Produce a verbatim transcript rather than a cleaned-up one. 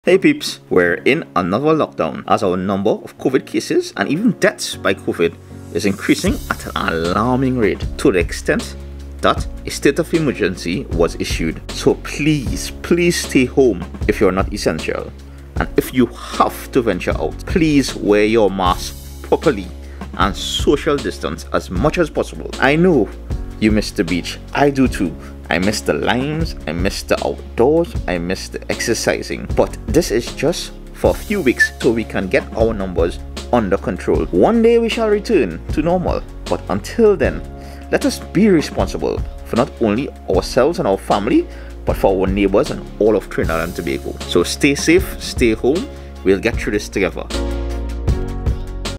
Hey peeps, we're in another lockdown as our number of COVID cases and even deaths by COVID is increasing at an alarming rate to the extent that a state of emergency was issued. So please, please stay home if you're not essential. And if you have to venture out, please wear your mask properly and social distance as much as possible. I know you miss the beach. I do too. I miss the lines, I miss the outdoors, I miss the exercising. But this is just for a few weeks so we can get our numbers under control. One day we shall return to normal. But until then, let us be responsible for not only ourselves and our family, but for our neighbors and all of Trinidad and Tobago. So stay safe, stay home, we'll get through this together.